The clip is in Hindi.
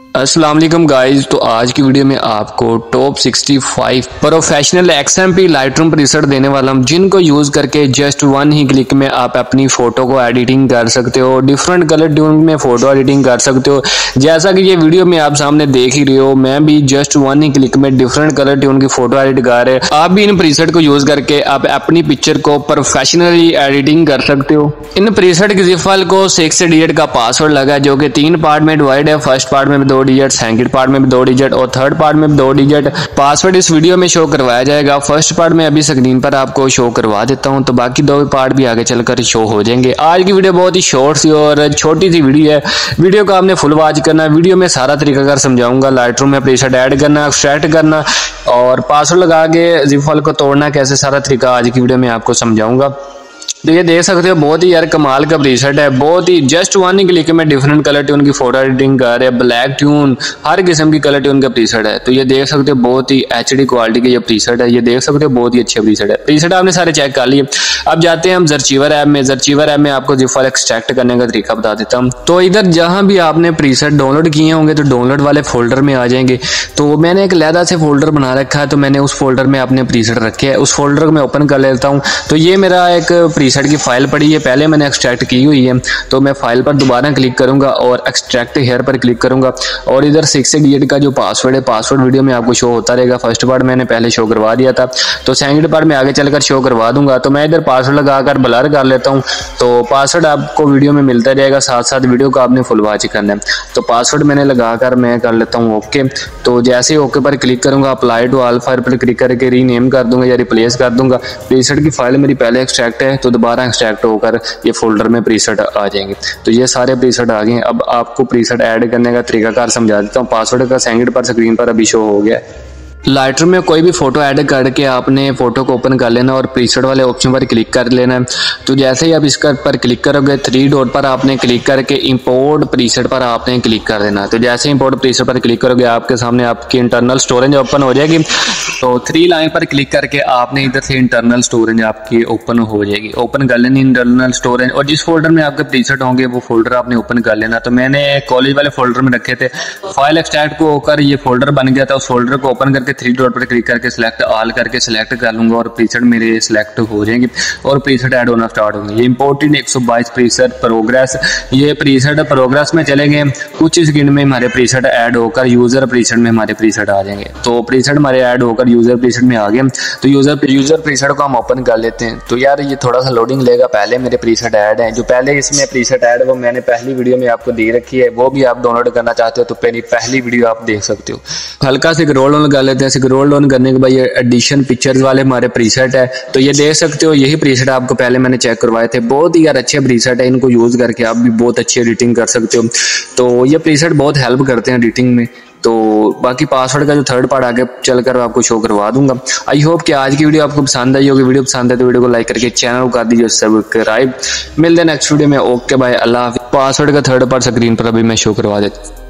अस्सलाम वालेकुम गाइस। तो आज की वीडियो में आपको top 65 professional XMP Lightroom preset देने वाला हूं, जिनको यूज करके जस्ट वन ही क्लिक में आप अपनी फोटो को एडिटिंग कर सकते हो, डिफरेंट कलर ट्यून में फोटो एडिटिंग कर सकते हो। जैसा कि ये वीडियो में आप सामने देख ही रहे हो, मैं भी जस्ट वन ही क्लिक में डिफरेंट कलर ट्यून की फोटो एडिट कर रहे हैं। आप भी इन प्रीसेट को यूज करके आप अपनी पिक्चर को प्रोफेशनली एडिटिंग कर सकते हो। इन प्रीसेट की जिप फाइल को 6 डिजिट का पासवर्ड लगा है, जो कि 3 पार्ट में डिवाइड है। फर्स्ट पार्ट में 2 डिजिट, सेकंड पार्ट में भी 2 डिजिट और थर्ड पार्ट में भी 2 डिजिट। पासवर्ड इस वीडियो में शो करवाया जाएगा। फर्स्ट पार्ट में अभी स्क्रीन पर आपको शो करवा देता हूं, तो बाकी 2 पार्ट भी आगे चलकर शो हो जाएंगे। आज की वीडियो बहुत ही शॉर्ट सी और छोटी सी वीडियो है। वीडियो को आपने फुल वॉच करना है। वीडियो में सारा तरीका समझाऊंगा, लाइटरूम में प्रीसेट ऐड करना, एक्सट्रैक्ट करना और पासवर्ड लगा के जिप फाइल को तोड़ना, कैसे सारा तरीका आज की वीडियो में आपको समझाऊंगा। तो ये देख सकते हो, बहुत ही यार कमाल का प्रीसेट है। बहुत ही जस्ट वन ही क्लिक में डिफरेंट कलर ट्यून की फोटो एडिटिंग कर रहे हैं। ब्लैक ट्यून, हर किस्म की कलर ट्यून का प्रीसेट है। तो ये देख सकते हो, बहुत ही HD क्वालिटी का ये प्रीसेट है। ये देख सकते हो, बहुत ही अच्छे प्रीसेट है। प्रीसेट आपने सारे चेक कर लिए। अब जाते हैं हम ज़रचीवर ऐप में। ज़रचीवर ऐप में आपको जिप फाइल एक्सट्रैक्ट करने का तरीका बता देता हूँ। तो इधर जहां भी आपने प्रीसेट डाउनलोड किए होंगे तो डाउनलोड वाले फोल्डर में आ जाएंगे। तो मैंने एक अलहदा से फोल्डर बना रखा है, तो मैंने उस फोल्डर में अपने प्रीसेट रखे हैं। उस फोल्डर को मैं ओपन कर लेता हूँ। तो ये मेरा एक प्रीसेट की फाइल पड़ी है, पहले मैंने एक्सट्रैक्ट की हुई है। तो मैं फाइल पर दोबारा क्लिक करूंगा और एक्सट्रैक्ट हेयर पर क्लिक करूंगा और इधर 6 डिजिट का जो पासवर्ड है, पासवर्ड वीडियो में आपको शो होता रहेगा। फर्स्ट पार्ट मैंने पहले शो करवा दिया था, तो सेकंड पार्ट में आगे चलकर शो करवा दूंगा। तो मैं इधर पासवर्ड लगाकर ब्लर कर लेता हूं। तो पासवर्ड आपको वीडियो में मिलता रहेगा, साथ साथ वीडियो को आपने फुल वॉच करना है। तो पासवर्ड मैंने लगाकर मैं कर लेता हूँ ओके। तो जैसे ही ओके पर क्लिक करूंगा, अप्लाई टू ऑल फाइल पर क्लिक करके रीनेम कर दूंगा या रिप्लेस कर दूंगा। प्रीसेट की फाइल मेरी पहले एक्सट्रैक्ट है, तो दोबारा एक्सट्रैक्ट होकर ये फोल्डर में प्रीसेट आ जाएंगे। तो ये सारे प्रीसेट आ गए। अब आपको प्रीसेट ऐड करने का तरीकाकार समझा देता हूँ। पासवर्ड का सेकंड पर स्क्रीन पर अभी शो हो गया। लाइटरूम में कोई भी फोटो ऐड करके आपने फोटो को ओपन कर लेना और प्रीसेट वाले ऑप्शन पर क्लिक कर लेना है। तो जैसे ही आप इसका पर क्लिक करोगे, 3 डॉट पर आपने क्लिक करके इंपोर्ट प्रीसेट पर आपने क्लिक कर देना। तो जैसे इंपोर्ट प्रीसेट पर क्लिक करोगे, आपके सामने आपकी इंटरनल स्टोरेज ओपन हो जाएगी। तो 3 लाइन पर क्लिक करके आपने इधर से इंटरनल स्टोरेज आपकी ओपन हो जाएगी। ओपन कर लेनी इंटरनल स्टोरेज, और जिस फोल्डर में आपके प्रीसेट होंगे वो फोल्डर आपने ओपन कर लेना। तो मैंने कॉलेज वाले फोल्डर में रखे थे। फाइल एक्सट्रैक्ट को होकर ये फोल्डर बन गया था। उस फोल्डर को ओपन करके 3 डॉट पर क्लिक करके सिलेक्ट ऑल करके सिलेक्ट कर लूंगा और प्रीसेट मेरे सिलेक्ट हो जाएंगे और प्रीसेट ऐड होना स्टार्ट होंगे। ये इंपोर्टेड 122 प्रीसेट प्रोग्रेस, ये प्रीसेट प्रोग्रेस में चलेंगे। कुछ ही सेकंड में हमारे प्रीसेट ऐड होकर यूजर प्रीसेट में हमारे प्रीसेट आ जाएंगे। तो प्रीसेट हमारे ऐड होकर यूजर प्रीसेट में आ गए। तो यूजर प्रीसेट को हम ओपन कर लेते हैं। तो यार ये थोड़ा सा लोडिंग लेगा। पहले मेरे प्रीसेट ऐड है, जो पहले इसमें प्रीसेट ऐड वो मैंने पहली वीडियो में आपको दे रखी है। वो भी आप डाउनलोड करना चाहते हो तो मेरी पहली वीडियो आप देख सकते हो। हल्का से स्क्रॉल डाउन कर लेते हैं। स्क्रॉल डाउन करने के बाद ये एडिशन पिक्चर्स वाले हमारे प्रीसेट है। तो ये देख सकते हो, यही प्रीसेट आपको पहले मैंने चेक करवाए थे। बहुत ही यार अच्छे प्रीसेट है, इनको यूज करके आप भी बहुत अच्छी एडिटिंग कर सकते हो। तो ये प्रीसेट बहुत हेल्प करते हैं एडिटिंग में। तो बाकी पासवर्ड का जो थर्ड पार्ट आगे चलकर आपको शो करवा दूंगा। आई होप कि आज की वीडियो आपको पसंद आई होगी। वीडियो पसंद है तो वीडियो को लाइक करके चैनल को कर दीजिए सब्सक्राइब। मिलते हैं नेक्स्ट वीडियो में। ओके बाय, अल्लाह हाफिज़। पासवर्ड का थर्ड पार्ट स्क्रीन पर अभी मैं शो करवा देता हूँ।